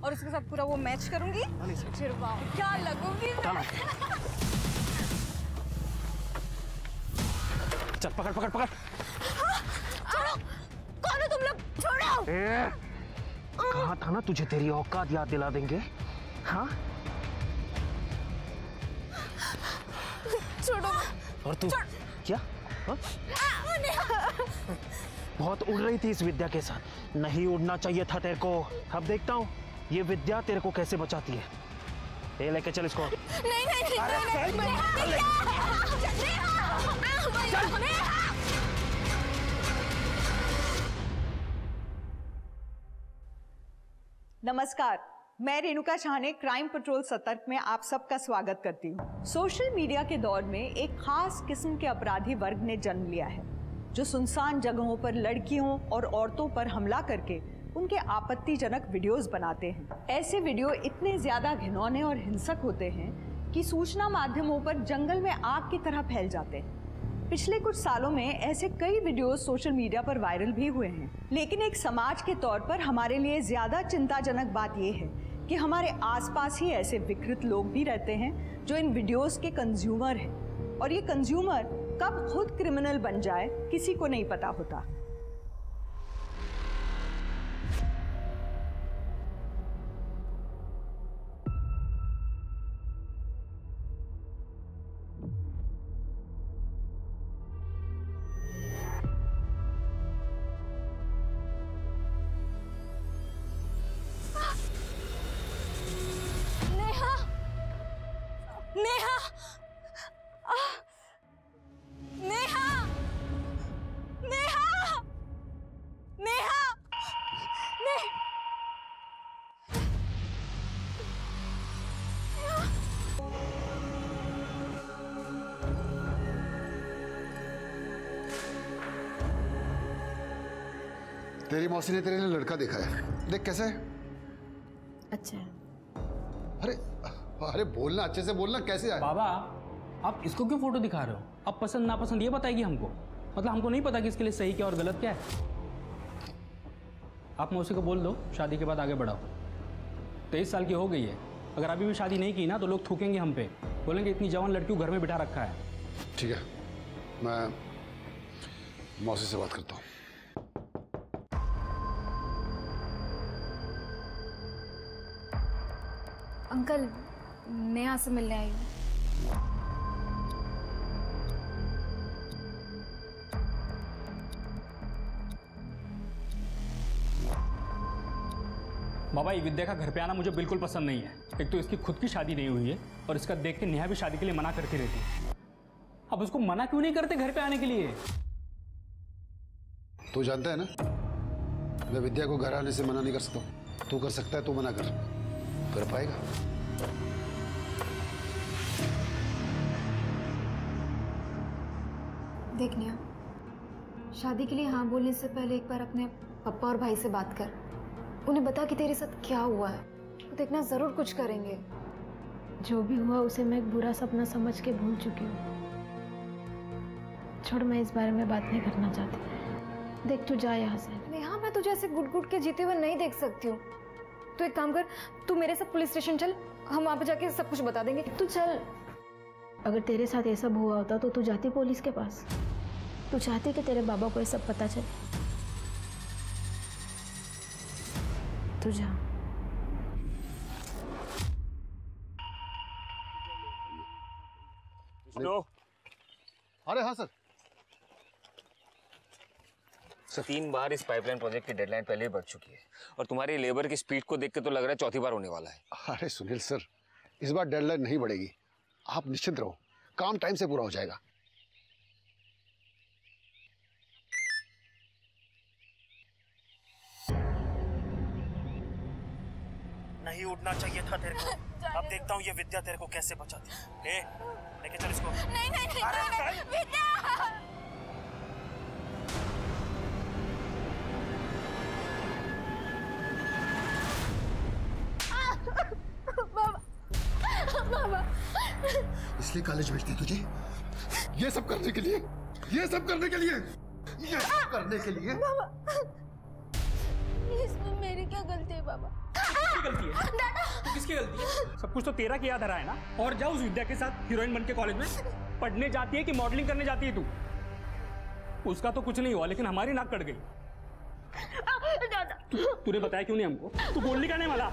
और उसके साथ पूरा वो मैच करूंगी, फिर वाह क्या लगूंगी मैं। चल पकड़ पकड़ पकड़। छोड़ो, कौन हो तुम लोग? छोड़ो। कहा था ना तुझे तेरी औकात याद दिला देंगे। हाँ छोड़ो। और तू क्या बहुत उड़ रही थी इस विद्या के साथ, नहीं उड़ना चाहिए था तेरे को। अब देखता हूँ ये विद्या तेरे को कैसे बचाती है। ये लेके चल इसको। नहीं नहीं नहीं। नमस्कार, मैं रेणुका शहाने क्राइम पेट्रोल सतर्क में आप सबका स्वागत करती हूँ। सोशल मीडिया के दौर में एक खास किस्म के अपराधी वर्ग ने जन्म लिया है, जो सुनसान जगहों पर लड़कियों और औरतों पर हमला करके उनके आपत्तिजनक वीडियोस बनाते हैं। ऐसे वीडियो इतने ज्यादा घिनौने और हिंसक होते हैं कि सूचना माध्यमों पर जंगल में आग की तरह फैल जाते हैं। पिछले कुछ सालों में ऐसे कई वीडियोस सोशल मीडिया पर वायरल भी हुए हैं, लेकिन एक समाज के तौर पर हमारे लिए ज्यादा चिंताजनक बात यह है कि हमारे आसपास ही ऐसे विकृत लोग भी रहते हैं जो इन वीडियोस के कंज्यूमर हैं, और ये कंज्यूमर कब खुद क्रिमिनल बन जाए किसी को नहीं पता होता। तेरी मौसी ने तेरे लिए लड़का देखा है, देख कैसा है। अच्छा है। अरे अरे बोलना, अच्छे से बोलना, कैसे है? बाबा आप इसको क्यों फोटो दिखा रहे हो? अब पसंद नापसंद ये बताएगी हमको, मतलब हमको नहीं पता कि इसके लिए सही क्या और गलत क्या है। आप मौसी को बोल दो शादी के बाद आगे बढ़ाओ। 23 साल की हो गई है, अगर अभी भी शादी नहीं की ना तो लोग थूकेंगे हम पे, बोलेंगे इतनी जवान लड़की को घर में बिठा रखा है। ठीक है, मैं मौसी से बात करता हूँ। अंकल, नेहा से मिलने आई हूँ। बाबा ये विद्या का घर पे आना मुझे बिल्कुल पसंद नहीं है। एक तो इसकी खुद की शादी नहीं हुई है और इसका देख के नेहा भी शादी के लिए मना करती रहती है। अब उसको मना क्यों नहीं करते घर पे आने के लिए? तू जानता है ना, मैं विद्या को घर आने से मना नहीं कर सकता। तू कर सकता है, तू मना कर पाएगा? देख नेहा, शादी के लिए हाँ बोलने से पहले एक बार अपने पापा और भाई से बात कर, उन्हें बता कि तेरे साथ क्या हुआ है। वो देखना जरूर कुछ करेंगे। जो भी हुआ उसे मैं एक बुरा सपना समझ के भूल चुकी हूँ। छोड़, मैं इस बारे में बात नहीं करना चाहती। देख तू जा यहाँ से। नेहा, मैं तुझे ऐसे गुट गुट के जीते हुए नहीं देख सकती हूँ। तू एक काम कर, तू मेरे साथ पुलिस स्टेशन चल, हम वहाँ पे जाके सब कुछ बता देंगे। तू चल। अगर तेरे साथ ये सब हुआ होता तो तू जाती पुलिस के पास? तू चाहती कि तेरे बाबा को ये सब पता चले? तू जा। अरे हाँ सर। 3 बार इस पाइपलाइन प्रोजेक्ट की डेडलाइन पहले ही बढ़ चुकी है और तुम्हारी लेबर की स्पीड को देख के तो लग रहा है चौथी बार होने वाला है। अरे सुनील सर, इस बार डेडलाइन नहीं बढ़ेगी, आप निश्चिंत रहो, काम टाइम से पूरा हो जाएगा। नहीं उड़ना चाहिए था तेरे को। अब देखता हूँ ये विद्या तेरे को कैसे बचाती है। लेके चल इसको। नहीं नहीं नहीं, नहीं, विद्या। बाबा, इसलिए कॉलेज भेजते तुझे, ये सब करने के लिए, ये सब करने के लिए, ये सब करने के लिए। बाबा, इसमें मेरी क्या गलती है बाबा? गलती है? तो किसकी गलती है? सब कुछ तो तेरा किया धरा है ना। और जाओ उस विद्या के साथ हीरोइन बन के कॉलेज में पढ़ने जाती है कि मॉडलिंग करने जाती है तू? उसका तो कुछ नहीं हुआ, लेकिन हमारी नाक कट गई। तूने बताया क्यों नहीं हमको? तू बोलने का नहीं वाला।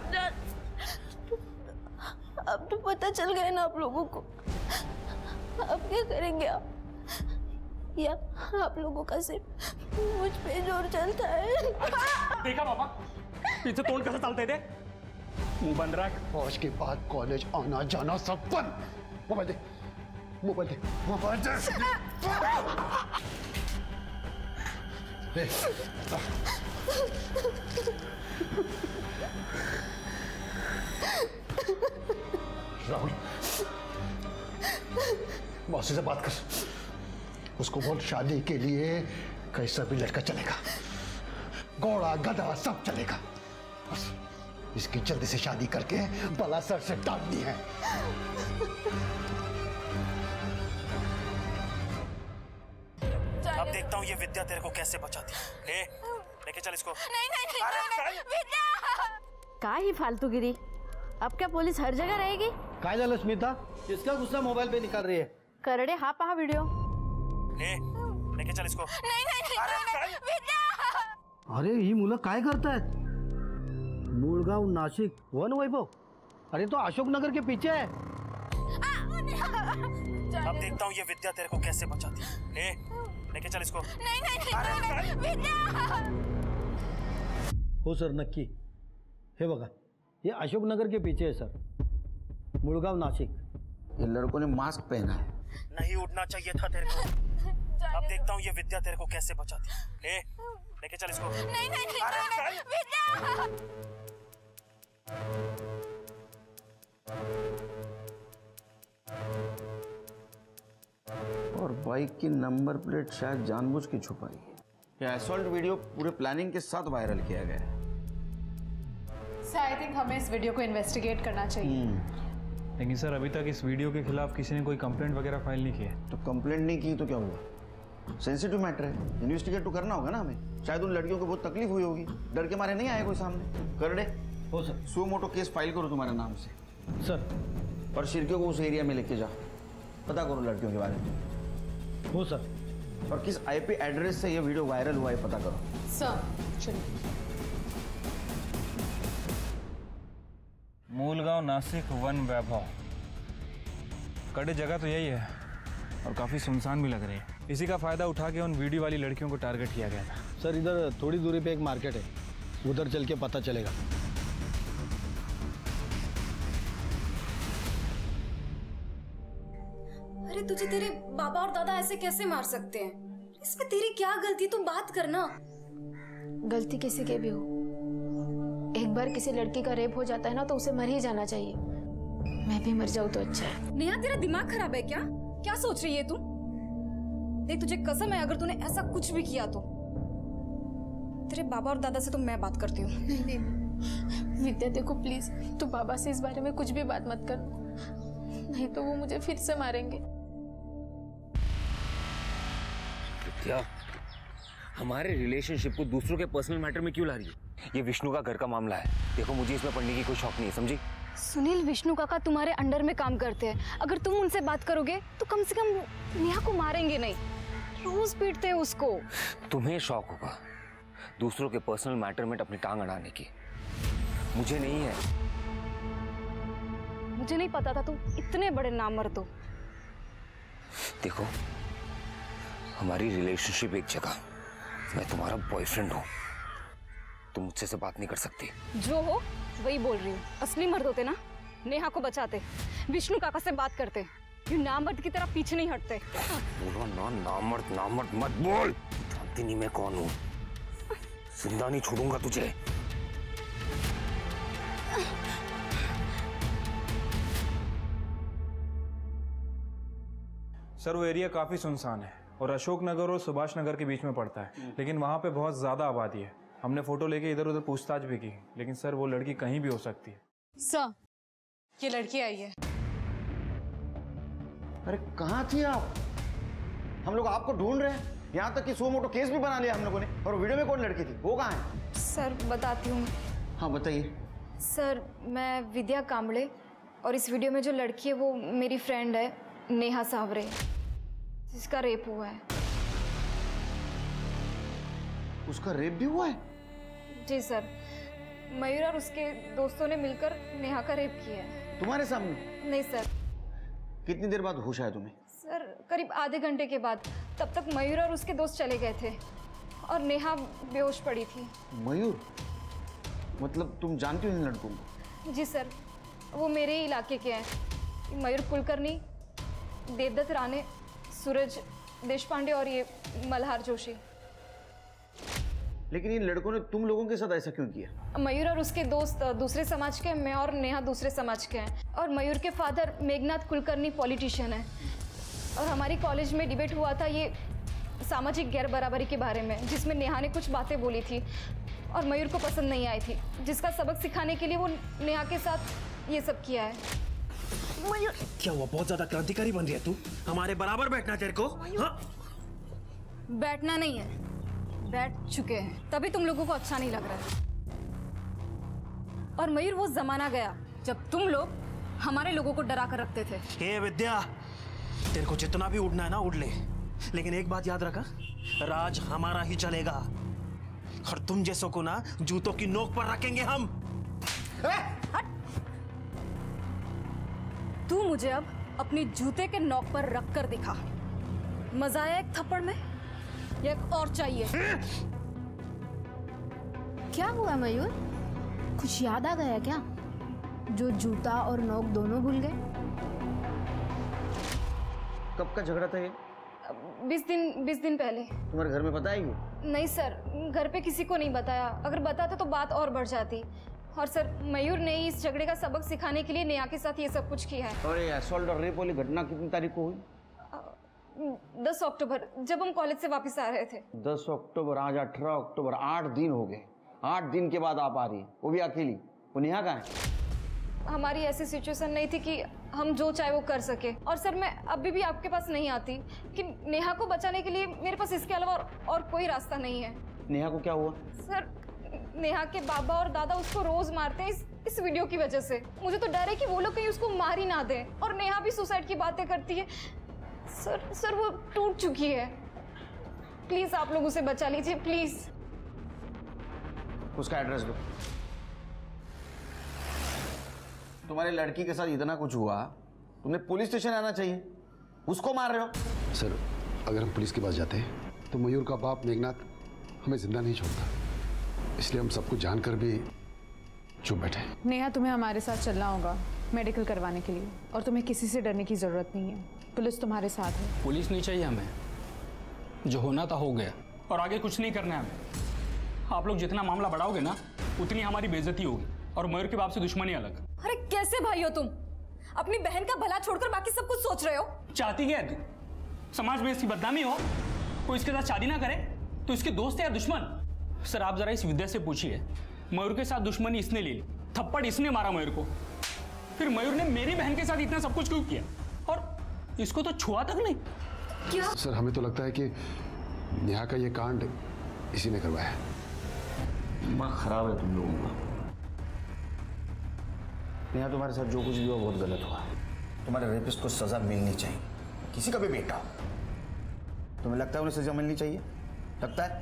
अब तो पता चल गया ना आप लोगों को, अब क्या करेंगे आप? या आप लोगों का सिर्फ मुझ पे जोर चलता है? देखा पापा, पीछे तोड़ कैसे चलते थे? मुंह बंद रख। आज के बाद कॉलेज आना जाना सब बंद। मोबाइल दे, मोबाइल दे, मोबाइल दे। राहुल, मौसी से बात कर, उसको बोल शादी के लिए कैसा भी लड़का चलेगा, घोड़ा गधा सब चलेगा, बस इसकी जल्दी से शादी करके बला सर से टालनी है। अब देखता हूँ ये विद्या तेरे को कैसे बचाती है। लेके चल इसको। नहीं, विद्या! का ही फालतूगिरी। अब क्या पुलिस हर जगह रहेगी? काय झालं स्मिता? इसका गुस्सा मोबाइल पे निकाल रही है। करड़े हाँ पहा वीडियो। लेके चल इसको। नहीं, विद्या! अरे ही मुलं काय करतायत? मूळगाव नाशिक वन वैभव, अरे तो अशोक नगर के पीछे है। अब देखता हूँ ये विद्या तेरे को कैसे बचाती है। लेके चल इसको। नहीं, विद्या! हो सर, नक्की। हे बघा, ये अशोक नगर के पीछे है सर, मुळगाव नाशिक। ये लड़कों ने मास्क पहना है। नहीं उठना चाहिए था तेरे को। अब देखता हूँ ये विद्या तेरे को कैसे बचाती है। लेके चल इसको। नहीं, विद्या! और बाइक की नंबर प्लेट शायद जानबूझ के छुपाई है। यह असॉल्ट वीडियो पूरे प्लानिंग के साथ वायरल किया गया है। सर, आई थिंक हमें इस वीडियो को इन्वेस्टिगेट करना चाहिए। लेकिन सर अभी तक इस वीडियो के खिलाफ किसी ने कोई कंप्लेंट वगैरह फाइल नहीं की है। तो कंप्लेंट नहीं की तो क्या हुआ? सेंसिटिव मैटर है, इन्वेस्टिगेट तो करना होगा ना हमें। शायद उन लड़कियों को बहुत तकलीफ हुई होगी, डर के मारे नहीं आए कोई सामने। कर दे। हो sir. Suo motu case file करो तुम्हारे नाम से सर। और शिरकियों को उस एरिया में लेके जाओ, पता करो लड़कियों के बारे में। हो सर। और किस आईपी एड्रेस से ये वीडियो वायरल हुआ है पता करो। सर चलिए। मूलगांव नासिक वन वैभव, कड़े जगह तो यही है और काफ़ी सुनसान भी लग रही है। इसी का फ़ायदा उठा के उन वीडियो वाली लड़कियों को टारगेट किया गया था। सर इधर थोड़ी दूरी पे एक मार्केट है, उधर चल के पता चलेगा। अरे तुझे तेरे बाबा और दादा ऐसे कैसे मार सकते हैं? इसमें तेरी क्या गलती? तू बात करना। गलती किसी के भी हो, एक बार किसी लड़की का रेप हो जाता है ना तो उसे मर ही जाना चाहिए। मैं भी मर जाऊं तो अच्छा है। नेहा, तेरा दिमाग खराब है क्या? क्या सोच रही है तू? देख, तुझे कसम है अगर तूने ऐसा कुछ भी किया तो तेरे बाबा और दादा से तो मैं बात करती हूँ। नहीं विद्या, देखो प्लीज, तू बाबा से इस बारे में कुछ भी बात मत कर, नहीं तो वो मुझे फिर से मारेंगे। विद्या, हमारे रिलेशनशिप को दूसरों के पर्सनल मैटर में क्यों ला रही है? ये विष्णु का घर का मामला है। देखो, मुझे इसमें पढ़ने की कोई शौक नहीं है, समझी? सुनील, विष्णु काका तुम्हारे अंडर में काम करते हैं। अगर तुम उनसे बात करोगे तो कम से कम नेहा को मारेंगे नहीं। रोज पीटते हैं उसको। तुम्हें शौक होगा दूसरों के पर्सनल मैटर में अपनी टांग अड़ाने की, मुझे नहीं है। मुझे नहीं पता था तुम इतने बड़े नामर्द हो। देखो, हमारी रिलेशनशिप एक जगह, मैं तुम्हारा बॉयफ्रेंड हूँ, तुम मुझसे से बात नहीं कर सकती। जो हो वही बोल रही हूँ। असली मर्द होते ना नेहा को बचाते, विष्णु काका से बात करते, ये नामर्द की तरह पीछे नहीं हटते। बोलो ना, नामर्द नामर्द मत बोल। जानती नहीं मैं कौन हूँ, जिंदा नहीं छोड़ूंगा तुझे। सर वो एरिया काफ़ी सुनसान है और अशोक नगर और सुभाष नगर के बीच में पड़ता है, लेकिन वहाँ पे बहुत ज़्यादा आबादी है। हमने फोटो लेके इधर उधर पूछताछ भी की, लेकिन सर वो लड़की कहीं भी हो सकती है। सर, ये लड़की आई है। अरे कहाँ थी आप? हम लोग आपको ढूंढ रहे हैं, यहाँ तक कि सो मोटो केस भी बना लिया हम लोगों ने। और वीडियो में कौन लड़की थी, वो कहाँ है? सर बताती हूँ। हाँ बताइए। सर मैं विद्या कांबड़े, और इस वीडियो में जो लड़की है वो मेरी फ्रेंड है नेहा सावरे, जिसका रेप हुआ है। उसका रेप भी हुआ है? जी सर, मयूर और उसके दोस्तों ने मिलकर नेहा का रेप किया है। तुम्हारे सामने? नहीं सर। कितनी देर बाद होश आया तुम्हें? सर करीब आधे घंटे के बाद। तब तक मयूर और उसके दोस्त चले गए थे और नेहा बेहोश पड़ी थी। मयूर? मतलब तुम जानती हो इन लड़कों को? जी सर, वो मेरे ही इलाके के हैं। मयूर कुलकर्णी, देवदत्त राणे, सूरज देशपांडे और ये मल्हार जोशी। लेकिन इन लड़कों ने तुम लोगों के साथ ऐसा क्यों किया? मयूर और उसके दोस्त दूसरे समाज के हैं, मैं और नेहा दूसरे समाज के हैं। और मयूर के फादर मेघनाथ कुलकर्णी पॉलिटिशियन है। और हमारी कॉलेज में डिबेट हुआ था ये सामाजिक गैर बराबरी के बारे में, जिसमें नेहा ने कुछ बातें बोली थी और मयूर को पसंद नहीं आई थी, जिसका सबक सिखाने के लिए वो नेहा के साथ ये सब किया है। मयूर क्या हुआ? बहुत ज्यादा क्रांतिकारी बन रही है तू। हमारे बराबर बैठना तेरे को? हाँ? बैठना नहीं है, बैठ चुके हैं, तभी तुम लोगों को अच्छा नहीं लग रहा है। और मयूर वो जमाना गया जब तुम लोग हमारे लोगों को डरा कर रखते थे। हे विद्या, तेरे को जितना भी उड़ना है ना उड़ ले, लेकिन एक बात याद रखा, राज हमारा ही चलेगा और तुम जैसों को ना जूतों की नोक पर रखेंगे हम। तू मुझे अब अपनी जूते के नोक पर रख कर दिखा। मजा आया एक थप्पड़ में या एक और चाहिए? क्या हुआ मयूर, कुछ याद आ गया क्या? जो जूता और नोक दोनों भूल गए? कब का झगड़ा था ये? 20 दिन पहले। तुम्हारे घर में पता है ये? नहीं सर, घर पे किसी को नहीं बताया। अगर बताते तो बात और बढ़ जाती। और सर मयूर ने इस झगड़े का सबक सिखाने के लिए नेहा के साथ ये सब कुछ किया है। और ये असॉल्ट और रेप वाली घटना कितनी तारीख को हुई? 10 अक्टूबर, जब हम कॉलेज से वापस आ रहे थे। 10 अक्टूबर, आज 18 अक्टूबर, 8 दिन हो गए। 8 दिन के बाद आप आ रही है, वो भी अकेली। वो नेहा कहाँ है? हमारी ऐसी सिचुएशन नहीं थी कि हम जो चाहे वो कर सके। और सर मैं अभी भी आपके पास नहीं आती कि नेहा को बचाने के लिए मेरे पास इसके अलावा और कोई रास्ता नहीं है। नेहा को क्या हुआ? सर नेहा के बाबा और दादा उसको रोज मारते हैं इस वीडियो की वजह से। मुझे तो डर है कि वो लोग कहीं उसको मार ही ना दें। और नेहा भी सुसाइड की बातें करती है। सर वो टूट चुकी है। प्लीज आप लोग उसे बचा लीजिए, प्लीज। उसका एड्रेस दो। तुम्हारी लड़की के साथ इतना कुछ हुआ, तुमने पुलिस स्टेशन आना चाहिए। उसको मार रहे हो। सर अगर हम पुलिस के पास जाते हैं तो मयूर का बाप मेघनाथ हमें जिंदा नहीं छोड़ता, इसलिए हम सब कुछ जानकर भी चुप बैठे। नेहा तुम्हें हमारे साथ चलना होगा मेडिकल करवाने के लिए, और तुम्हें किसी से डरने की जरूरत नहीं है। पुलिस तुम्हारे साथ है। पुलिस नहीं चाहिए हमें, जो होना था हो गया और आगे कुछ नहीं करना है हमें। आप लोग जितना मामला बढ़ाओगे ना उतनी हमारी बेइज्जती होगी और मयूर के बाप से दुश्मनी अलग। अरे कैसे भाई हो तुम? अपनी बहन का भला छोड़कर बाकी सब कुछ सोच रहे हो। चाहती क्या है तू? समाज में इसकी बदनामी हो, कोई इसके साथ शादी ना करे तो इसके दोस्त है या दुश्मन? सर आप जरा इस विद्या से पूछिए, मयूर के साथ दुश्मनी इसने ले ली, थप्पड़ इसने मारा मयूर को, फिर मयूर ने मेरी बहन के साथ इतना सब कुछ क्यों किया और इसको तो छुआ तक नहीं। क्या? सर हमें तो लगता है कि नेहा का ये कांड इसी ने करवाया है। दिमाग खराब है तुम लोगों का। नेहा तुम्हारे साथ जो कुछ भी हुआ बहुत गलत हुआ। तुम्हारे रेपिस्ट को सजा मिलनी चाहिए, किसी का भी बेटा। तुम्हें लगता है उन्हें सजा मिलनी चाहिए? लगता है?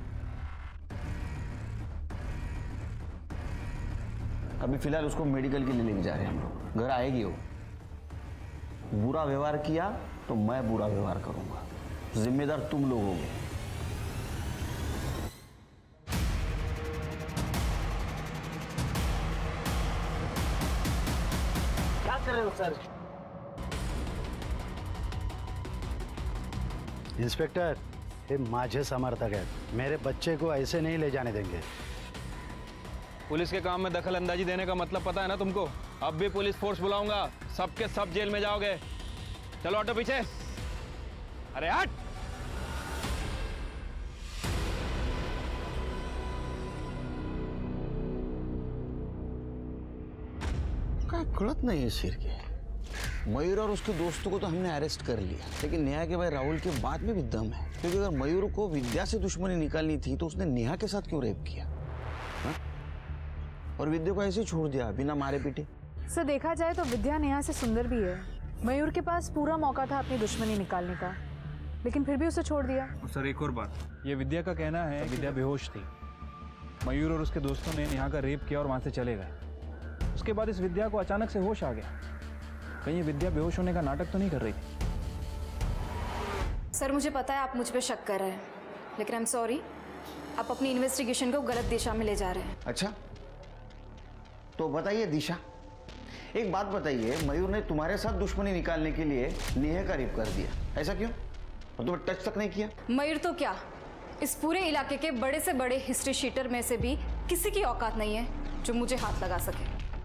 अभी फिलहाल उसको मेडिकल के लिए लेके जा रहे हैं हम लोग। घर आएगी वो। बुरा व्यवहार किया तो मैं बुरा व्यवहार करूंगा, जिम्मेदार तुम लोग होगे। क्या कर रहे हो सर? इंस्पेक्टर, हे माझे समर्थक है, मेरे बच्चे को ऐसे नहीं ले जाने देंगे। पुलिस के काम में दखल अंदाजी देने का मतलब पता है ना तुमको? अब भी पुलिस फोर्स बुलाऊंगा, सबके सब जेल में जाओगे। चलो ऑटो पीछे। अरे हट। क्या गलत नहीं है सिर के। मयूर और उसके दोस्तों को तो हमने अरेस्ट कर लिया, लेकिन नेहा के भाई राहुल के बाद में भी दम है। क्योंकि अगर मयूर को विद्या से दुश्मनी निकालनी थी तो उसने नेहा के साथ क्यों रेप किया? और विद्या को ऐसे ही छोड़ दिया बिना मारे पीटे। सर देखा जाए तो विद्या नेहा से सुंदर भी है। मयूर के पास पूरा मौका था अपनी दुश्मनी निकालने का, लेकिन फिर भी उसे छोड़ दिया। सर एक और बात, ये विद्या का कहना है विद्या बेहोश थी। मयूर और उसके दोस्तों ने नेहा का रेप किया और वहां से चले गए। उसके बाद इस विद्या को अचानक से होश आ गया। कहीं ये विद्या बेहोश होने का नाटक तो नहीं कर रही? सर मुझे पता है आप मुझ पे शक कर रहे हैं, लेकिन आई एम सॉरी, आप अपनी इन्वेस्टिगेशन को गलत दिशा में ले जा रहे हैं। अच्छा तो बताइए दिशा, एक बात बताइए, मयूर ने तुम्हारे साथ दुश्मनी निकालने के लिए नेहा का रेप कर दिया, ऐसा क्यों? और तुम्हें टच तक नहीं किया? मयूर तो क्या, इस पूरे इलाके के बड़े से बड़े हिस्ट्री शीटर में से भी किसी की औकात नहीं है जो मुझे हाथ लगा सके।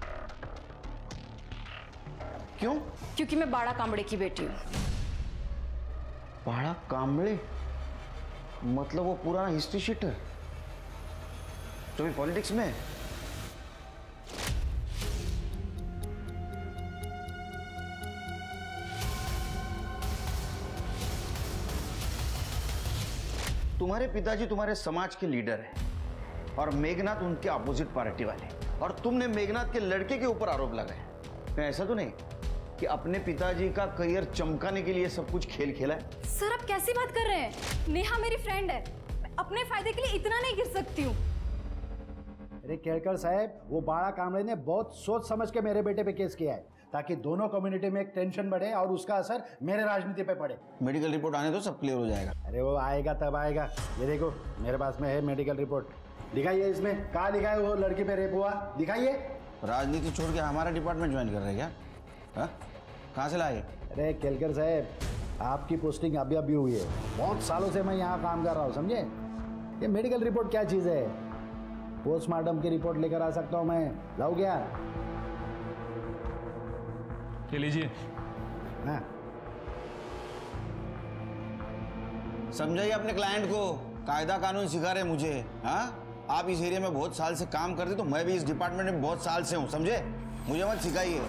क्यों? क्योंकि मैं बाड़ा कांबड़े की बेटी हूँ। बाड़ा कांबड़े मतलब वो पुराना हिस्ट्री शीटर जो भी पॉलिटिक्स में है? तुम्हारे पिताजी तुम्हारे समाज के लीडर हैं और मेघनाथ उनके अपोजिट पार्टी वाले, और तुमने मेघनाथ के लड़के के ऊपर आरोप लगाए। ऐसा तो नहीं कि अपने पिताजी का करियर चमकाने के लिए सब कुछ खेल खेला है? सर आप कैसी बात कर रहे हैं? नेहा मेरी फ्रेंड है, मैं अपने फायदे के लिए इतना नहीं गिर सकती हूँ। अरे केलकर साहब, वो बाड़ा कांबड़े ने बहुत सोच समझ के मेरे बेटे पे केस किया है ताकि दोनों कम्युनिटी में एक टेंशन बढ़े और उसका असर मेरे राजनीति पे पड़े। मेडिकल रिपोर्ट आने दो, सब क्लियर हो जाएगा। अरे वो आएगा तब आएगा। ये देखो मेरे पास में है मेडिकल रिपोर्ट, दिखाइए। इसमें कहाँ लिखा है वो लड़की पे रेप हुआ? दिखाइए। राजनीति छोड़ के हमारा डिपार्टमेंट ज्वाइन कर रहे हैं क्या? कहाँ से लाए? अरे केलकर साहब, आपकी पोस्टिंग अभी अभी हुई है, बहुत सालों से मैं यहाँ काम कर रहा हूँ, समझे? ये मेडिकल रिपोर्ट क्या चीज़ है? पोस्टमार्टम की रिपोर्ट लेकर आ सकता हूँ मैं, लाओ क्या? ये लीजिए। हाँ समझाइए अपने क्लाइंट को, कायदा कानून सिखा रहे मुझे। हाँ, आप इस एरिया में बहुत साल से काम करते, तो मैं भी इस डिपार्टमेंट में बहुत साल से हूँ, समझे? मुझे मत सिखाइए।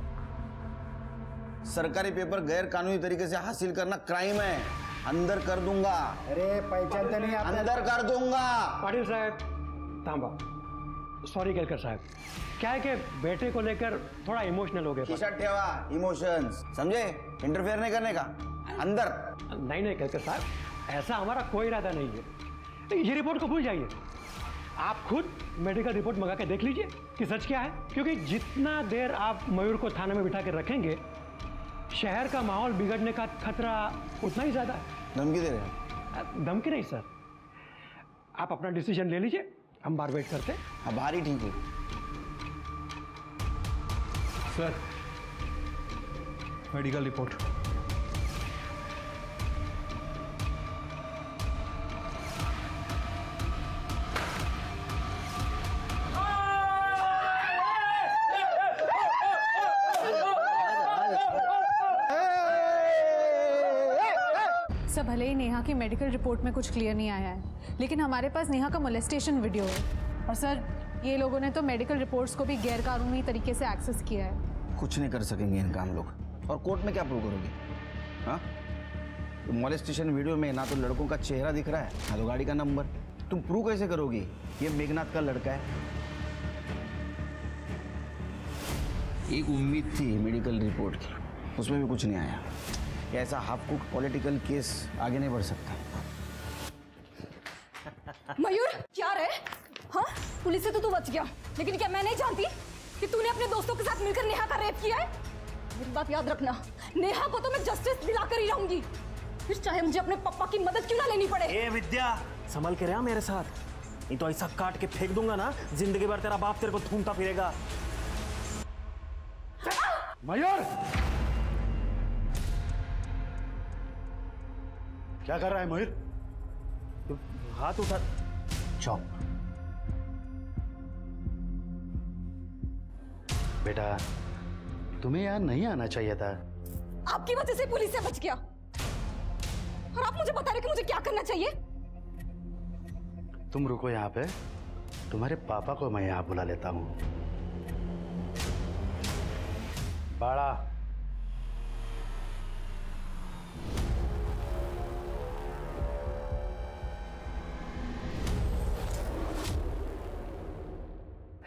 सरकारी पेपर गैर कानूनी तरीके से हासिल करना क्राइम है, अंदर कर दूंगा। अरे पहचानते नहीं आप? अंदर कर दूंगा। पाटिल साहब तांबा, सॉरी केलकर साहब, क्या है कि बेटे को लेकर थोड़ा इमोशनल हो गए। खिसट ठेवा, इमोशंस, समझे? इंटरफेयर नहीं करने का, अंदर। नहीं नहीं केलकर साहब, ऐसा हमारा कोई इरादा नहीं है। ये रिपोर्ट को भूल जाइए, आप खुद मेडिकल रिपोर्ट मंगा के देख लीजिए कि सच क्या है, क्योंकि जितना देर आप मयूर को थाने में बिठा के रखेंगे, शहर का माहौल बिगड़ने का खतरा उतना ही ज्यादा है। धमकी दे रहे हैं? धमकी नहीं सर, आप अपना डिसीजन ले लीजिए, हम बार वेट करते हैं। अब बाहर ही ठीक है सर। Medical report. सब भले ही नेहा की मेडिकल रिपोर्ट में कुछ क्लियर नहीं आया है, लेकिन हमारे पास नेहा का मोलेस्टेशन वीडियो है। और सर ये लोगों ने तो मेडिकल रिपोर्ट्स को भी गैर कानूनी तरीके से एक्सेस किया है। कुछ नहीं कर सकेंगे इनका हम लोग, और कोर्ट में क्या प्रूव करोगे? हाँ, तो मोलेस्टेशन वीडियो में ना तो लड़कों का चेहरा दिख रहा है, ना तो गाड़ी का नंबर। तुम प्रूव कैसे करोगी ये मेघनाथ का लड़का है? एक उम्मीद थी मेडिकल रिपोर्ट की, उसमें भी कुछ नहीं आया। ऐसा हाफ कुक पॉलिटिकल केस आगे नहीं बढ़ सकता। मयूर क्या रे? हाँ, पुलिस से तो तू बच गया, लेकिन क्या मैं नहीं जानती कि तूने अपने दोस्तों के साथ मिलकर नेहा का रेप किया है? मेरी बात याद रखना, नेहा को तो मैं जस्टिस दिलाकर ही रहूंगी, फिर चाहे मुझे अपने पापा की मदद क्यों ना लेनी पड़े। ए विद्या, संभल के रहा मेरे साथ, नहीं तो ऐसा काट के फेंक दूंगा ना, जिंदगी भर तेरा बाप तेरे को थूमता फिरेगा। मयूर क्या कर रहा है मयूर? हाथ उठा। चौप। बेटा तुम्हें यहाँ नहीं आना चाहिए था। आपकी वजह से पुलिस से बच गया, और आप मुझे बता रहे कि मुझे क्या करना चाहिए? तुम रुको यहाँ पे, तुम्हारे पापा को मैं यहाँ बुला लेता हूँ। बाड़ा,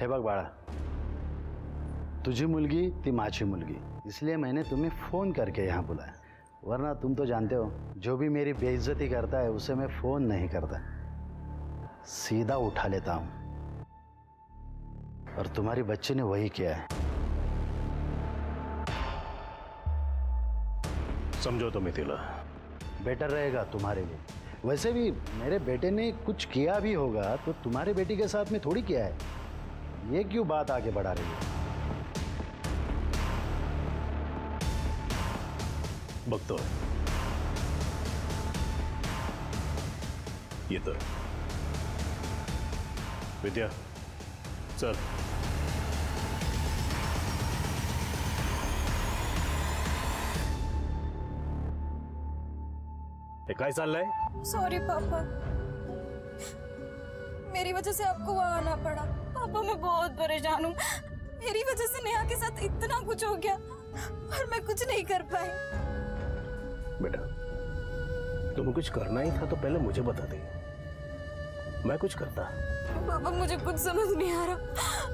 हे बघ बाळा, तुझी मुलगी ती माझी मुलगी, इसलिए मैंने तुम्हें फ़ोन करके यहाँ बुलाया, वरना तुम तो जानते हो जो भी मेरी बेइज्जती करता है उसे मैं फ़ोन नहीं करता, सीधा उठा लेता हूँ। और तुम्हारी बच्ची ने वही किया है। समझो तो मिथिला, बेटर रहेगा तुम्हारे लिए। वैसे भी मेरे बेटे ने कुछ किया भी होगा तो तुम्हारे बेटी के साथ में थोड़ी किया है, ये क्यों बात आगे बढ़ा रही है? बघतोय येतोय। विद्या चल। हे काय चाललंय? सॉरी पापा, मेरी वजह से आपको वहां आना पड़ा। पापा मैं बहुत परेशान हूँ, मेरी वजह से नेहा के साथ इतना कुछ हो गया और मैं कुछ नहीं कर पाई। बेटा तुम्हें कुछ करना ही था तो पहले मुझे बता दे, मैं कुछ करता। पापा मुझे कुछ समझ नहीं आ रहा,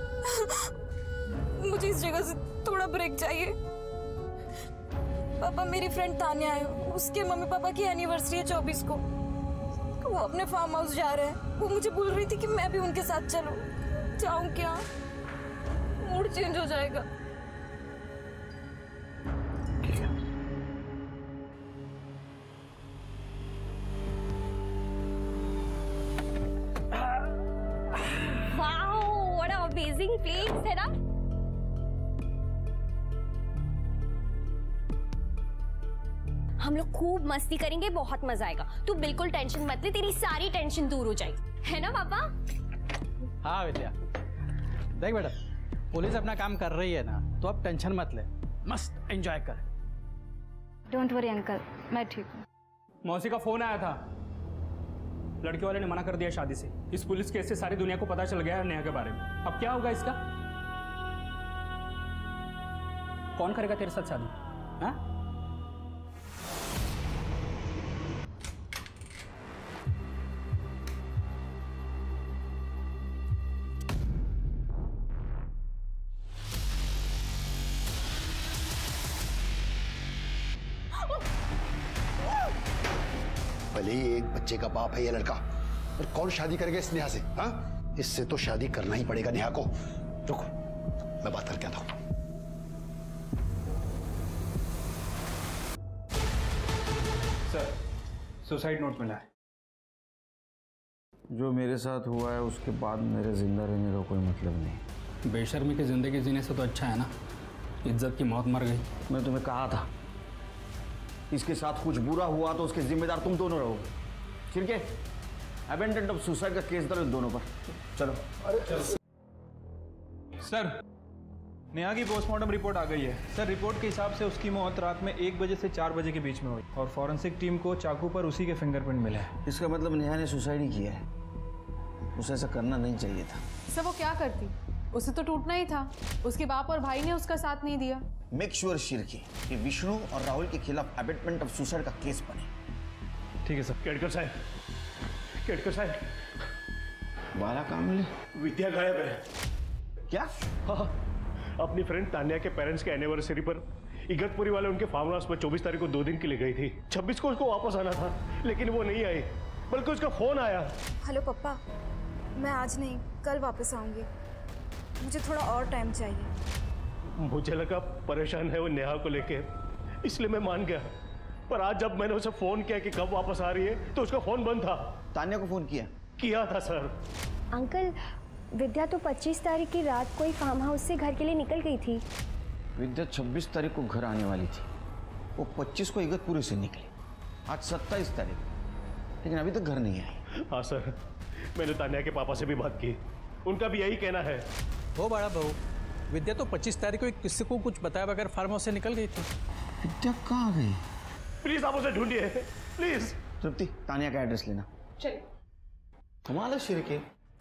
मुझे इस जगह से थोड़ा ब्रेक चाहिए। पापा मेरी फ्रेंड तान्या है, उसके मम्मी पापा की एनिवर्सरी है 24 को, वो अपने फार्म हाउस जा रहे हैं। वो मुझे बोल रही थी कि मैं भी उनके साथ चलूं। जाऊं क्या? मूड चेंज हो जाएगा। Wow, what a amazing place है ना। हम लोग खूब मस्ती करेंगे, बहुत मजा आएगा। तू बिल्कुल टेंशन मत ले, तेरी सारी टेंशन दूर हो जाएगी, है ना पापा? हाँ विद्या, देख बेटा, पुलिस अपना काम कर रही है ना, तो अब टेंशन मत ले, मस्त एंजॉय कर। डोंट वरी अंकल, मैं ठीक हूँ। मौसी का फोन आया था, लड़के वाले ने मना कर दिया शादी से। इस पुलिस केस से सारी दुनिया को पता चल गया है नेहा के बारे में। अब क्या होगा इसका? कौन करेगा तेरे साथ शादी? हाँ? भले ही एक बच्चे का बाप है ये लड़का, पर कौन शादी करेगा इस नेहा से? हाँ, इससे तो शादी करना ही पड़ेगा नेहा को। रुको, मैं बात करके आता हूं। सर, सुसाइड नोट मिला है। जो मेरे साथ हुआ है उसके बाद मेरे जिंदा रहने का कोई मतलब नहीं। बेशर्मी की जिंदगी जीने से तो अच्छा है ना, इज्जत की मौत मर गई। मैं तुम्हें कहा था, इसके साथ कुछ बुरा हुआ तो उसके जिम्मेदार तुम दोनों रहोगे। ठीक है, अबेंडेंट ऑफ सुसाइड का केस दर्ज दोनों पर। चलो। सर, नेहा की पोस्टमार्टम रिपोर्ट आ गई है। सर, रिपोर्ट के हिसाब से उसकी मौत रात में 1 बजे से 4 बजे के बीच में हुई और फॉरेंसिक टीम को चाकू पर उसी के फिंगरप्रिंट मिले हैं। इसका मतलब नेहा ने सुसाइड ही किया है। उसे ऐसा करना नहीं चाहिए था। सर वो क्या करती, उसे तो टूटना ही था। उसके बाप और भाई ने उसका साथ नहीं दिया। मेक श्योर शिरकी कि विष्णु और राहुल के खिलाफ अबेटमेंट ऑफ सुसाइड का केस बने। ठीक है सर। केडकर साहब, केडकर साहब, बाला काम मिले। विद्या गायब है। क्या? हाँ, अपनी फ्रेंड तान्या के पेरेंट्स के एनिवर्सरी पर इगतपुरी वाले उनके फार्म हाउस पर 24 तारीख को 2 दिन के लिए गई थी। 26 को उसको वापस आना था, लेकिन वो नहीं आई, बल्कि उसका फोन आया। हेलो पप्पा, मैं आज नहीं कल वापस आऊंगी, मुझे थोड़ा और टाइम चाहिए। मुझे लगा परेशान है वो नेहा को लेके, इसलिए मैं मान गया। पर आज जब मैंने उसे फोन किया कि कब वापस आ रही है तो उसका फोन बंद था। तान्या को फोन किया था सर। अंकल, विद्या तो 25 तारीख की रात को ही फार्म हाउस से घर के लिए निकल गई थी। विद्या 26 तारीख को घर आने वाली थी, वो 25 को इगतपुरी से निकली। आज 27 तारीख, लेकिन अभी तक घर नहीं आई। हाँ सर, मैंने तान्या के पापा से भी बात की, उनका भी यही कहना है। हो बड़ा बहू, विद्या तो 25 तारीख को किसी को कुछ बताया बगैर फार्म हाउस से निकल गई थी। विद्या कहाँ गई? प्लीज आप उसे ढूंढिए, प्लीज। तृप्ति, तान्या का एड्रेस लेना। चलिए। कमाल है शिरके,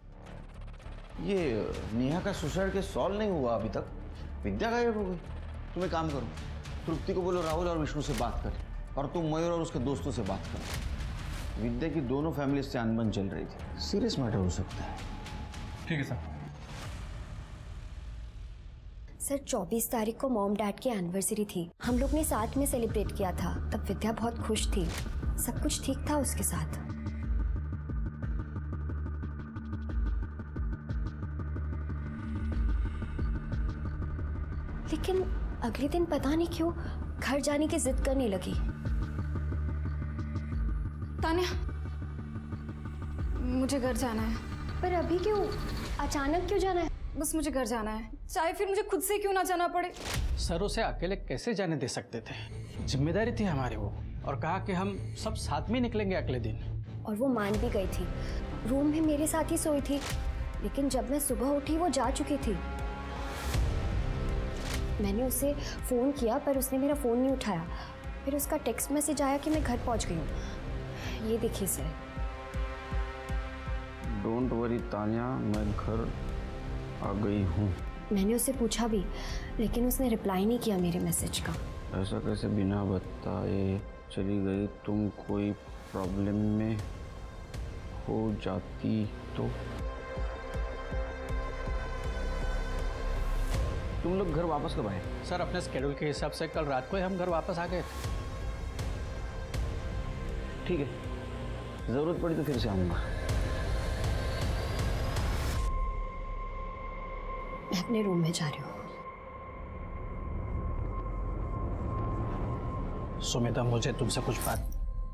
ये नेहा का सुसाइड केस सॉल्व नहीं हुआ अभी तक, विद्या गायब हो गई। तुम एक काम करो, तृप्ति को बोलो राहुल और विष्णु से बात कर, और तुम मयूर और उसके दोस्तों से बात करो। विद्या की दोनों फैमिली से अनबन चल रही थी, सीरियस मैटर हो सकता है। ठीक है सर। सर 24 तारीख को मॉम डैड की एनिवर्सरी थी, हम लोग ने साथ में सेलिब्रेट किया था। तब विद्या बहुत खुश थी, सब कुछ ठीक था उसके साथ। लेकिन अगले दिन पता नहीं क्यों घर जाने की जिद करने लगी। तान्या, मुझे घर जाना है। पर अभी क्यों? अचानक क्यों जाना है? बस मुझे घर जाना है, चाहे फिर मुझे खुद से क्यों ना जाना पड़े। सर उसे अकेले कैसे जाने दे सकते थे? जिम्मेदारी थी हमारी वो, और कहा कि हम सब साथ में निकलेंगे अगले दिन। और वो मान भी गई थी। रूम में मेरे साथ ही सोई थी, लेकिन जब मैं सुबह उठी वो जा चुकी थी। मैंने उसे फ़ोन किया पर उसने मेरा फ़ोन नहीं उठाया। फिर उसका टेक्स्ट मैसेज आया कि मैं घर पहुंच गई हूँ। ये देखिए सर। डोंट वरी तान्या, मैं घर आ गई हूँ। मैंने उससे पूछा भी, लेकिन उसने रिप्लाई नहीं किया मेरे मैसेज का। ऐसा कैसे बिना बताए चली गई? तुम कोई प्रॉब्लम में हो जाती तो? तुम लोग घर वापस कब आए? सर अपने स्केड्यूल के हिसाब से कल रात को ही हम घर वापस आ गए थे। ठीक है, जरूरत पड़ी तो फिर से आऊंगा। मैं अपने रूम में जा रही हूँ। सुमिता, मुझे तुमसे कुछ बात।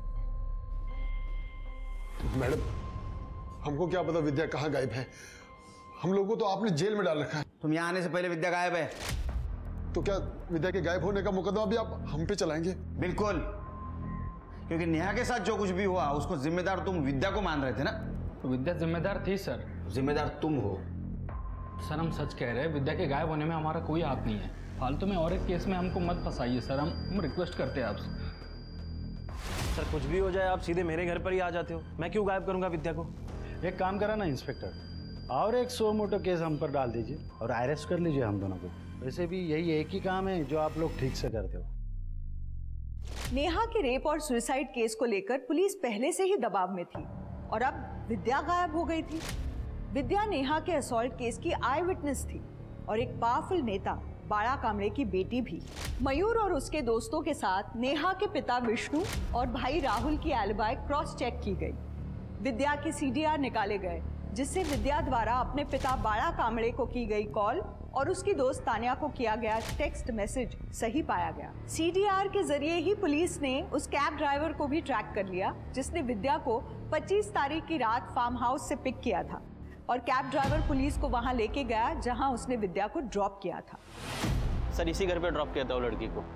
मैडम, हमको क्या पता विद्या कहाँ गायब है? हम लोगों को तो आपने जेल में डाल रखा है। तुम यहाँ आने से पहले विद्या गायब है। तो क्या विद्या के गायब होने का मुकदमा भी आप हम पे चलाएंगे? बिल्कुल, क्योंकि नेहा के साथ जो कुछ भी हुआ उसको जिम्मेदार तुम विद्या को मान रहे थे ना? तो विद्या जिम्मेदार थी सर। जिम्मेदार तुम हो। सर हम सच कह रहे हैं, विद्या के गायब होने में हमारा कोई हाथ नहीं है। फालतू में और एक केस में हमको मत फंसाइए सर, हम रिक्वेस्ट करते हैं आपसे। सर कुछ भी हो जाए आप सीधे मेरे घर पर ही आ जाते हो, मैं क्यों गायब करूंगा विद्या को? एक काम करा ना इंस्पेक्टर, और एक 100 मोटो केस हम पर डाल दीजिए और अरेस्ट कर लीजिए हम दोनों को। वैसे भी यही एक ही काम है जो आप लोग ठीक से करते हो। नेहा के रेप और सुसाइड केस को लेकर पुलिस पहले से ही दबाव में थी और अब विद्या गायब हो गई थी। विद्या नेहा के असॉल्ट केस की आई विटनेस थी और एक पावरफुल नेता बाड़ा कामड़े की बेटी भी। मयूर और उसके दोस्तों के साथ नेहा के पिता विष्णु और भाई राहुल की एलिबाई क्रॉस चेक की गई। विद्या के सीडीआर निकाले गए, जिससे विद्या द्वारा अपने पिता बाड़ा कामड़े को की गई कॉल और उसकी दोस्त तान्या को किया गया टेक्स्ट मैसेज सही पाया गया। सीडीआर के जरिए ही पुलिस ने उस कैब ड्राइवर को भी ट्रैक कर लिया जिसने विद्या को 25 तारीख की रात फार्म हाउस से पिक किया था और कैब ड्राइवर पुलिस को वहां लेके गया जहां उसने विद्या को ड्रॉप किया था। सर इसी घर पे ड्रॉप किया था वो लड़की को।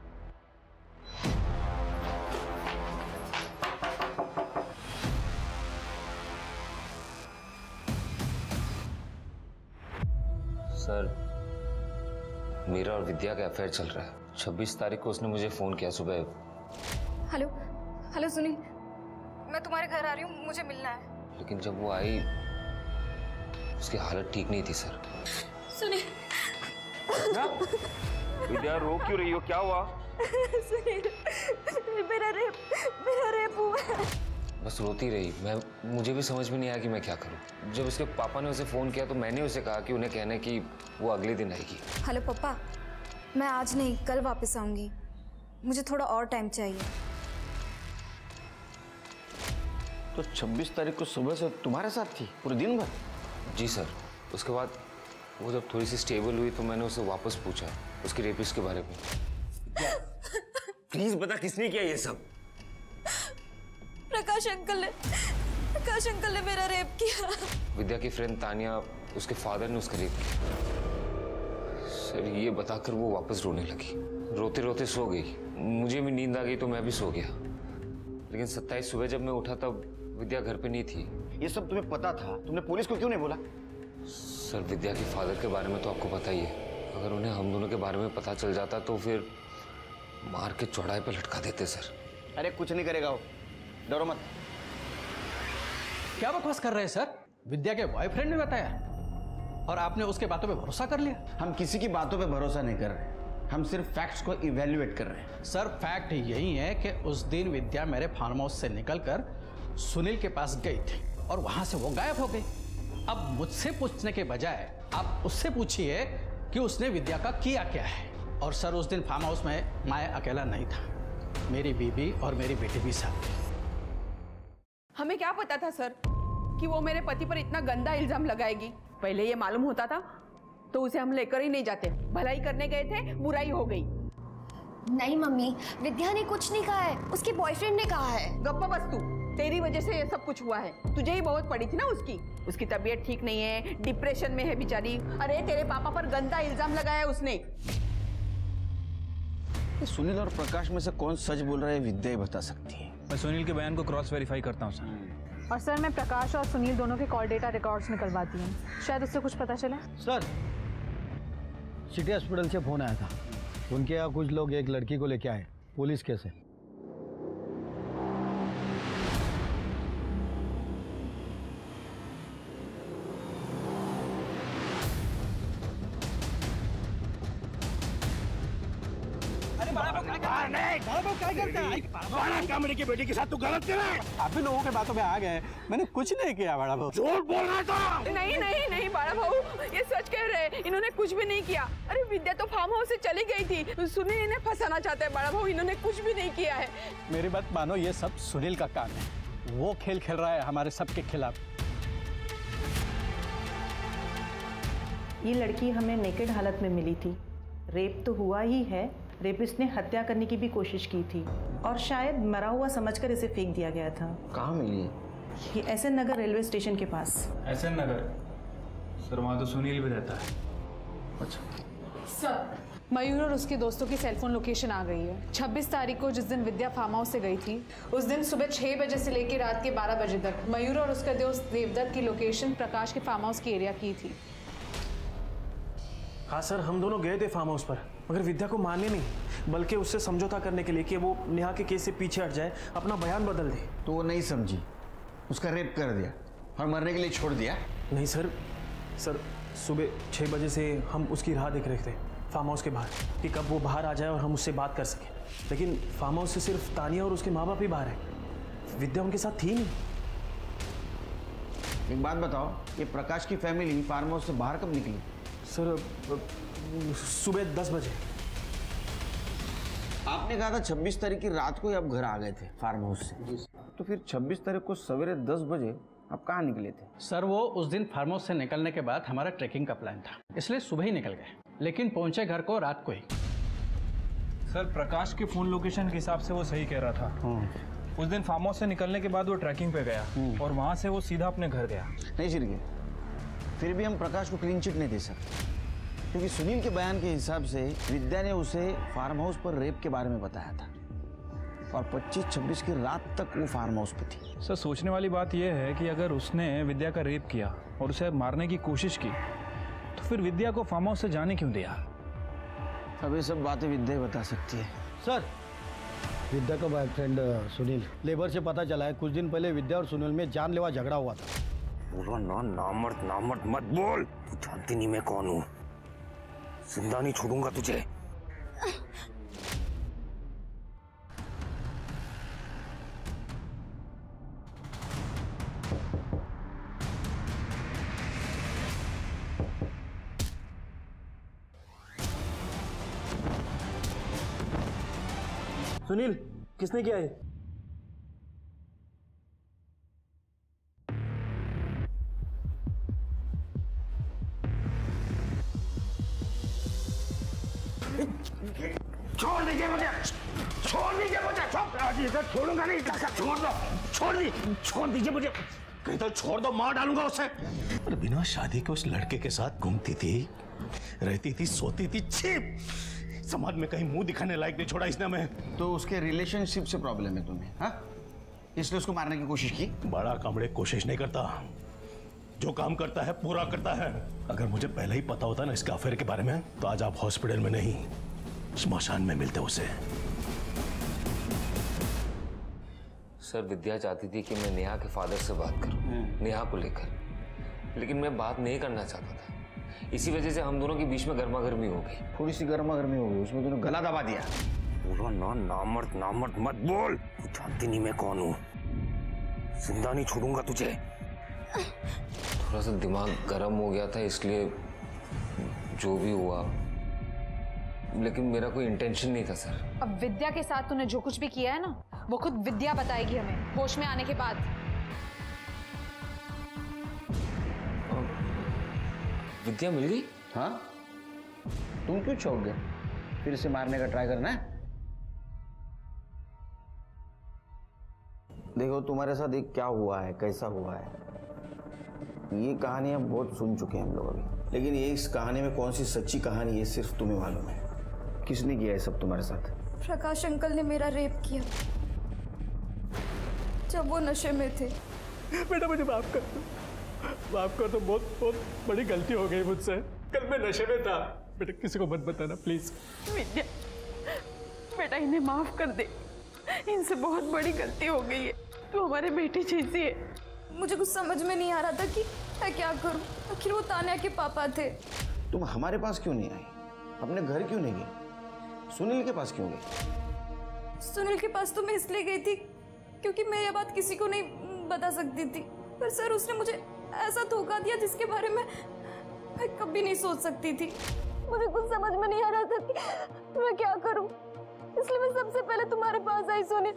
सर मेरा और विद्या का अफेयर चल रहा है। 26 तारीख को उसने मुझे फोन किया सुबह। हेलो हेलो सुनील, मैं तुम्हारे घर आ रही हूँ, मुझे मिलना है। लेकिन जब वो आई उसकी हालत ठीक नहीं थी सर। सुनील, विद्या रो क्यों रही हो? क्या हुआ? सुनील, मेरा रेप हुआ। बस रोती रही। मुझे भी समझ में नहीं आया कि मैं क्या करूं। जब उसके पापा ने उसे फोन किया तो मैंने उसे कहा कि उन्हें कहना कि वो अगले दिन आएगी। हेलो पापा, मैं आज नहीं कल वापस आऊंगी, मुझे थोड़ा और टाइम चाहिए। तो 26 तारीख को सुबह से तुम्हारे साथ थी पूरे दिन भर? जी सर। उसके बाद वो जब थोड़ी सी स्टेबल हुई तो मैंने उसे वापस पूछा उसके रेपिस्ट के बारे में। प्लीज बता किसने किया ये सब? प्रकाश अंकल ने मेरा रेप किया। विद्या की फ्रेंड तान्या, उसके फादर ने उसका रेप किया। सर ये बताकर वो वापस रोने लगी, रोते रोते सो गई। मुझे भी नींद आ गई तो मैं भी सो गया। लेकिन 27 सुबह जब मैं उठा तब विद्या घर पे नहीं थी। ये सब तुम्हें पता था, तुमने पुलिस को क्यों नहीं बोला? सर विद्या के फादर के बारे में तो आपको पता ही है। अगर उन्हें हम दोनों के बारे में पता चल जाता तो फिर मार के चौड़ाई पे लटका देते सर। अरे कुछ नहीं करेगा वो, डरो मत। क्या बकवास कर रहे हैं सर? विद्या के बॉयफ्रेंड ने बताया और आपने उसके बातों पे भरोसा कर लिया? हम किसी की बातों पे भरोसा नहीं कर रहे, हम सिर्फ फैक्ट्स को इवैल्यूएट कर रहे हैं। सर फैक्ट यही है कि उस दिन विद्या मेरे फार्म हाउस से निकलकर सुनील के पास गई थी और वहां से वो गायब हो गई। अब मुझसे पूछने के बजाय आप उससे पूछिए कि उसने विद्या का किया क्या है। और सर उस दिन फार्म हाउस में मैं अकेला नहीं था, मेरी बीबी और मेरी बेटी भी साथ थी। हमें क्या पता था सर कि वो मेरे पति पर इतना गंदा इल्जाम लगाएगी। पहले ये मालूम होता था तो उसे हम लेकर ही नहीं जाते। भलाई करने गए थे, बुराई हो गई। नहीं मम्मी, विद्या ने कुछ नहीं कहा है, उसके बॉयफ्रेंड ने कहा है। गप्पा बस तू, तेरी वजह से ये सब कुछ हुआ है। तुझे ही बहुत पड़ी थी ना उसकी तबीयत ठीक नहीं है, डिप्रेशन में है बेचारी। अरे तेरे पापा पर गंदा इल्जाम लगाया उसने। सुनील और प्रकाश में से कौन सच बोल रहा है विद्या ही बता सकती है। मैं सुनील के बयान को क्रॉस वेरीफाई करता हूँ सर। और सर मैं प्रकाश और सुनील दोनों के कॉल डेटा रिकॉर्ड्स निकलवाती हूँ, शायद उससे कुछ पता चले। सर सिटी हॉस्पिटल से फोन आया था, उनके यहाँ कुछ लोग एक लड़की को लेके आए, पुलिस केस है। कामड़ी की बेटी के साथ तू गलत कर रहा है। आप भी लोगों के बातों में आ गए, मैंने कुछ नहीं किया बड़ा भाऊ। झूठ बोल रहा था। नहीं बड़ा भाऊ, ये सच कह रहे हैं, इन्होंने कुछ भी नहीं किया। अरे विद्या तो फार्म हाउस से चली गई थी, सुनील इन्हें फंसाना चाहते हैं। बड़ा भाऊ इन्होंने कुछ भी नहीं किया है। मेरी बात मानो, ये सब सुनील का काम है, वो खेल खेल रहा है हमारे सबके खिलाफ। ये लड़की हमें नेकेड हालत में मिली थी। रेप तो हुआ ही है, रेपिस्ट ने हत्या करने की भी कोशिश की थी और शायद मरा हुआ समझकर इसे फेंक दिया गया था। कहाँ मिली है? ये एसएन नगर रेलवे स्टेशन के पास। एसएन नगर? सर वहाँ तो सुनील भी रहता है। अच्छा सर, मयूर और उसके दोस्तों की सेलफोन लोकेशन आ गई है। 26 तारीख को जिस दिन विद्या फार्म हाउस से गई थी, उस दिन सुबह 6 बजे से लेकर रात के 12 बजे तक मयूर और उसका दोस्त देवदत्त की लोकेशन प्रकाश के फार्म हाउस की एरिया की थी। हाँ सर, हम दोनों गए थे फार्म हाउस पर, मगर विद्या को मारने नहीं बल्कि उससे समझौता करने के लिए कि वो नेहा के केस से पीछे हट जाए, अपना बयान बदल दे। तो वो नहीं समझी, उसका रेप कर दिया और मरने के लिए छोड़ दिया? नहीं सर, सुबह 6 बजे से हम उसकी राह देख रहे थे फार्म हाउस के बाहर कि कब वो बाहर आ जाए और हम उससे बात कर सकें। लेकिन फार्म हाउस से सिर्फ तानिया और उसके माँ बाप ही बाहर है, विद्या उनके साथ थी नहीं। एक बात बताओ, ये प्रकाश की फैमिली फार्म हाउस से बाहर कब निकली? सर सुबह 10 बजे। आपने कहा था 26 तारीख की रात को ही आप घर आ गए थे फार्म हाउस से, तो फिर 26 तारीख को सवेरे 10 बजे आप कहाँ निकले थे? सर वो उस दिन फार्म हाउस से निकलने के बाद हमारा ट्रैकिंग का प्लान था, इसलिए सुबह ही निकल गए, लेकिन पहुंचे घर को रात को ही। सर प्रकाश के फोन लोकेशन के हिसाब से वो सही कह रहा था। उस दिन फार्म हाउस से निकलने के बाद वो ट्रैकिंग पे गया और वहां से वो सीधा अपने घर गया। नहीं सिर्गे, फिर भी हम प्रकाश को क्लीन चिट नहीं दे सकते, क्योंकि सुनील के बयान के हिसाब से विद्या ने उसे फार्म हाउस पर रेप के बारे में बताया था और 25-26 की रात तक वो फार्म हाउस पे थी। सर सोचने वाली बात यह है कि अगर उसने विद्या का रेप किया और उसे मारने की कोशिश की, तो फिर विद्या को फार्म हाउस से जाने क्यों दिया? अब ये सब बातें विद्या ही बता सकती है। सर विद्या का बॉयफ्रेंड सुनील, लेबर से पता चला है कुछ दिन पहले विद्या और सुनील में जानलेवा झगड़ा हुआ था। पूरा नामर्द मत बोल, तू जानती नहीं मैं कौन हूँ, जिंदा नहीं छोड़ूंगा तुझे। सुनील, किसने किया है? छोड़ दीजिए मुझे, आज इधर छोड़ूंगा नहीं, छोड़ दीजिए मुझे, कहीं तो छोड़ दो, मार डालूंगा उसे। पर बिना शादी के उस लड़के के साथ घूमती थी, रहती थी, सोती थी, छिप समाज में कहीं मुंह दिखाने लायक नहीं छोड़ा इसने हमें। तो उसके रिलेशनशिप से प्रॉब्लम है तुम्हें, हाँ? इसलिए उसको मारने की कोशिश की? बड़ा कामड़े कोशिश नहीं करता, जो काम करता है पूरा करता है। अगर मुझे पहले ही पता होता ना इसके अफेयर के बारे में, तो आज आप हॉस्पिटल में नहीं स्मशान में मिलते उसे। सर विद्या चाहती थी कि मैं नेहा के फादर से बात करूं, नेहा को लेकर, लेकिन मैं बात नहीं करना चाहता था। इसी वजह से हम दोनों के बीच में गर्मा गर्मी हो गई। थोड़ी सी गर्मा गर्मी हो गई, उसमें तूने गला दबा दिया। पूरा नामर्द मत बोल, तू जानती नहीं मैं कौन हूँ, जिंदा नहीं छोड़ूंगा तुझे। थोड़ा सा दिमाग गर्म हो गया था, इसलिए जो भी हुआ, लेकिन मेरा कोई इंटेंशन नहीं था सर। अब विद्या के साथ तूने जो कुछ भी किया है ना, वो खुद विद्या बताएगी हमें होश में आने के बाद। विद्या मिल गई? हाँ, तुम क्यों चौंक गए? फिर से मारने का ट्राई करना है? देखो तुम्हारे साथ एक क्या हुआ है, कैसा हुआ है, ये कहानियां बहुत सुन चुके हैं हम लोग अभी, लेकिन ये इस कहानी में कौन सी सच्ची कहानी है सिर्फ तुम्हें मालूम है। किसने किया है सब तुम्हारे साथ? प्रकाश अंकल ने मेरा रेप किया जब वो नशे में थे। बेटा मुझे माफ कर दो, माफ कर दो, बहुत बहुत बड़ी गलती हो गई मुझसे। कल मैं नशे में था। बेटा किसी को मत बताना प्लीज। विद्या, बेटा इन्हें माफ कर दे, इनसे बहुत बड़ी गलती हो गई है। तू हमारे बेटी जैसी है। मुझे कुछ समझ में नहीं आ रहा था कि मैं क्या करूं। आखिर वो तान्या के पापा थे। तुम हमारे पास क्यों नहीं आई? अपने घर क्यों नहीं गई? सुनील के पास क्यों गई? सुनील के पास तो मैं इसलिए गई थी क्योंकि मैं ये बात किसी को नहीं बता सकती थी, पर सर उसने मुझे ऐसा धोखा दिया जिसके बारे में मैं कभी नहीं सोच सकती थी। मुझे कुछ समझ में नहीं आ रहा था कि मैं क्या करूं, इसलिए मैं सबसे पहले तुम्हारे पास आई। सुनील,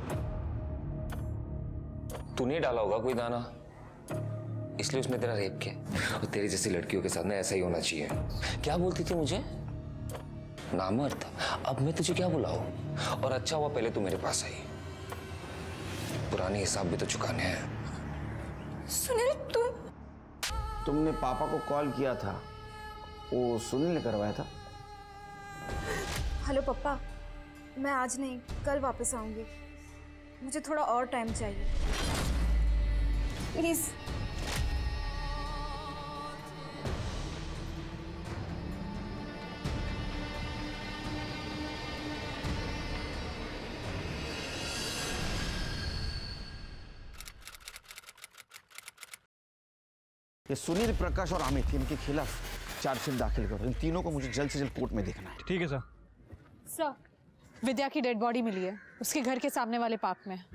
तूने डाला होगा कोई दाना, इसलिए उसने तेरा रेप किया। और तेरी जैसी लड़कियों के साथ ना ऐसा ही होना चाहिए। क्या बोलती थी मुझे? नामर्द। अब मैं तुझे क्या बुलाऊं? और अच्छा हुआ पहले तू मेरे पास आई, पुराने हिसाब भी तो चुकाने हैं। सुनील, तुमने पापा को कॉल किया था, वो सुनील ने करवाया था? हेलो पापा, मैं आज नहीं कल वापस आऊंगी। मुझे थोड़ा और टाइम चाहिए प्लीज। ये सुनील, प्रकाश और अमित, इनके खिलाफ चार्जशीट दाखिल करो। इन तीनों को मुझे जल्द से जल्द कोर्ट में देखना है। ठीक है सर। सर, विद्या की डेड बॉडी मिली है उसके घर के सामने वाले पार्क में।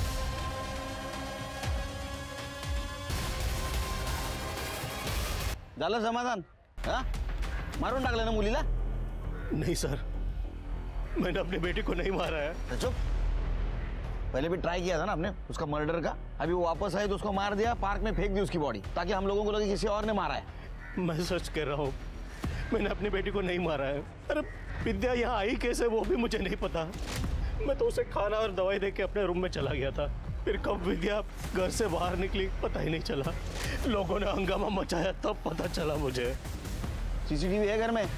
झालं समाधान? हाँ? मारून टाकलं ना मुलीला? नहीं सर, मैंने अपने बेटे को नहीं मारा है। चुप, पहले भी ट्राई किया था ना आपने उसका मर्डर का। अभी वो वापस आए तो उसको मार दिया, पार्क में फेंक दी उसकी बॉडी, ताकि हम लोगों को लगे किसी और ने मारा है। मैं सच कह रहा हूँ, मैंने अपनी बेटी को नहीं मारा है। अरे विद्या यहाँ आई कैसे वो भी मुझे नहीं पता। मैं तो उसे खाना और दवाई देके अपने रूम में चला गया था। फिर कब विद्या घर से बाहर निकली पता ही नहीं चला। लोगों ने हंगामा मचाया तब पता चला मुझे। सीसीटीवी है घर में?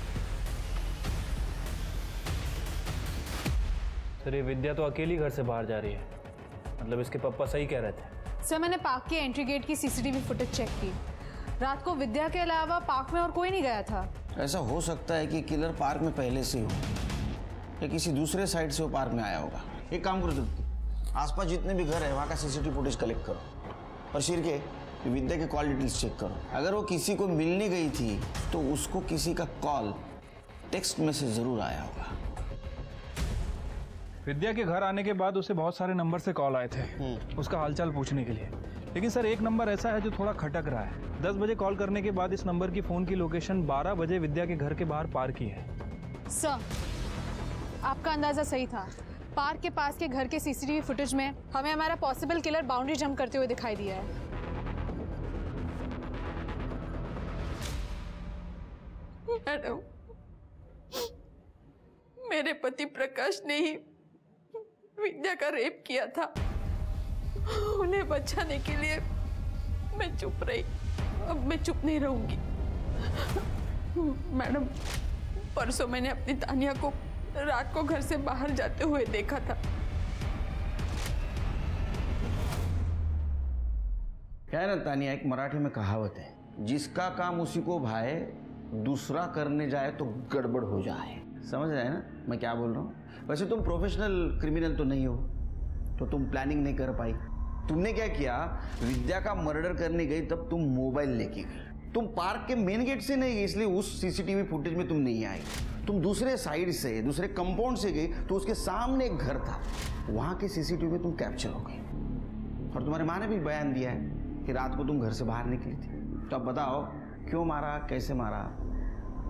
सर ये विद्या तो अकेली घर से बाहर जा रही है, मतलब इसके पापा सही कह रहे थे। सर मैंने पार्क के एंट्री गेट की सीसीटीवी फुटेज चेक की। रात को विद्या के अलावा पार्क में और कोई नहीं गया था। ऐसा हो सकता है कि किलर पार्क में पहले से हो या किसी दूसरे साइड से वो पार्क में आया होगा। एक काम करो, आसपास जितने भी घर है वहाँ का सीसीटीवी फुटेज कलेक्ट करो और शिर के विद्या के कॉल डिटेल्स चेक करो। अगर वो किसी को मिलने गई थी तो उसको किसी का कॉल, टेक्स्ट मैसेज जरूर आया होगा। विद्या के घर आने के बाद उसे बहुत सारे नंबर से कॉल आए थे उसका हालचाल पूछने के लिए, लेकिन सर एक नंबर ऐसा है जो थोड़ा खटक रहा है। 10 बजे कॉल करने के बाद इस नंबर की फ़ोन की लोकेशन 12 बजे विद्या के घर के बाहर पार की है। सर आपका अंदाज़ा सही था। पार्क के पास के घर के सीसीटीवी फुटेज में हमें हमारा पॉसिबल किलर बाउंड्री जंप करते हुए दिखाई दिया है। मैडम, मेरे पति प्रकाश ने ही विद्या का रेप किया था। उन्हें बचाने के लिए मैं चुप रही। अब मैं चुप नहीं रहूंगी। मैडम, परसों मैंने अपनी तानिया को रात को घर से बाहर जाते हुए देखा था। क्या है ना तानिया, एक मराठी में कहावत है, जिसका काम उसी को भाए दूसरा करने जाए तो गड़बड़ हो जाए। समझ रहे हैं ना मैं क्या बोल रहा हूँ? वैसे तुम प्रोफेशनल क्रिमिनल तो नहीं हो, तो तुम प्लानिंग नहीं कर पाई। तुमने क्या किया, विद्या का मर्डर करने गई तब तुम मोबाइल लेके गई। तुम पार्क के मेन गेट से नहीं गई, इसलिए उस सीसीटीवी फुटेज में तुम नहीं आई। तुम दूसरे साइड से, दूसरे कंपाउंड से गई, तो उसके सामने एक घर था, वहां के सीसीटीवी में तुम कैप्चर हो गई। और तुम्हारे माँ ने भी बयान दिया है कि रात को तुम घर से बाहर निकली थी। तो अब बताओ क्यों मारा, कैसे मारा?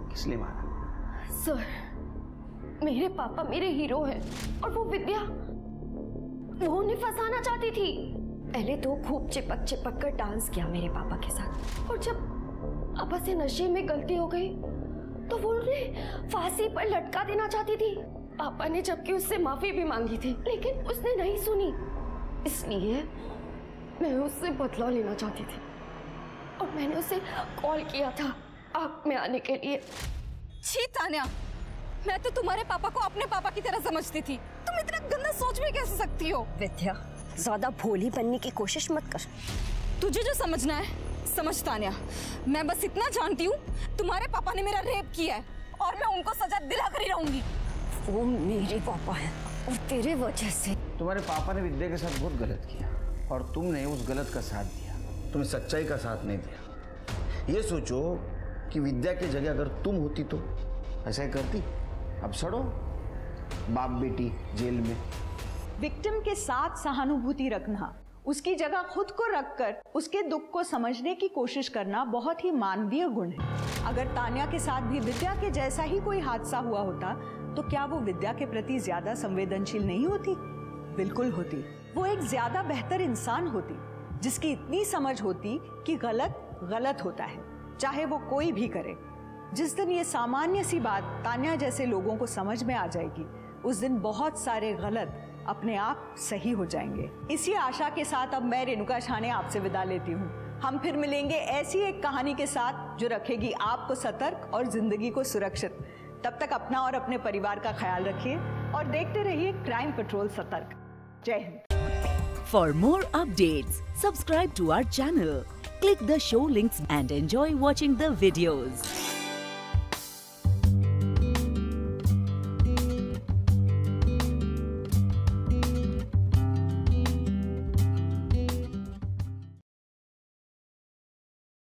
किस लिए मारा? सर, मेरे पापा मेरे हीरो हैं और वो विद्या, वो उन्हें फंसाना चाहती थी। पहले तो खूब चिपक चिपक कर डांस किया मेरे पापा के साथ, और जब पापा से नशे में गलती हो गई तो वो उन्हें फांसी पर लटका देना चाहती थी। पापा ने जबकि उससे माफी भी मांगी थी, लेकिन उसने नहीं सुनी। इसलिए मैं उससे बदला लेना चाहती थी और मैंने उसे कॉल किया था आग में आने के लिए। छी तान्या, मैं तो तुम्हारे पापा को अपने पापा की तरह समझती थी। तुम इतना गंदा सोच भी कैसे सकती हो? विद्या, ज्यादा भोली बनने की कोशिश मत कर। तुझे जो समझना है समझ तान्या। मैं बस इतना जानती हूँ, तुम्हारे पापा ने मेरा रेप किया है और मैं उनको सजा दिला कर ही रहूंगी। वो मेरे पापा हैं और तेरे वजह से। तुम्हारे पापा ने विद्या के साथ बहुत गलत किया और तुमने उस गलत का साथ दिया, तुमने सच्चाई का साथ नहीं दिया। ये सोचो कि विद्या की जगह अगर तुम होती तो ऐसा ही करती? अब सड़ो बाप बेटी जेल में। विक्टिम के साथ सहानुभूति रखना, उसकी जगह खुद को रखकर उसके दुख को समझने की कोशिश करना बहुत ही मानवीय गुण है। अगर तान्या के साथ भी विद्या के जैसा ही कोई हादसा हुआ होता तो क्या वो विद्या के प्रति ज्यादा संवेदनशील नहीं होती? बिल्कुल होती। वो एक ज्यादा बेहतर इंसान होती, जिसकी इतनी समझ होती कि गलत गलत होता है, चाहे वो कोई भी करे। जिस दिन ये सामान्य सी बात तान्या जैसे लोगों को समझ में आ जाएगी, उस दिन बहुत सारे गलत अपने आप सही हो जाएंगे। इसी आशा के साथ अब मैं रेणुका शाहने आपसे विदा लेती हूँ। हम फिर मिलेंगे ऐसी एक कहानी के साथ जो रखेगी आपको सतर्क और जिंदगी को सुरक्षित। तब तक अपना और अपने परिवार का ख्याल रखिए और देखते रहिए क्राइम पेट्रोल सतर्क। जय हिंद। For more updates, subscribe to our channel, click the show links and enjoy watching the videos.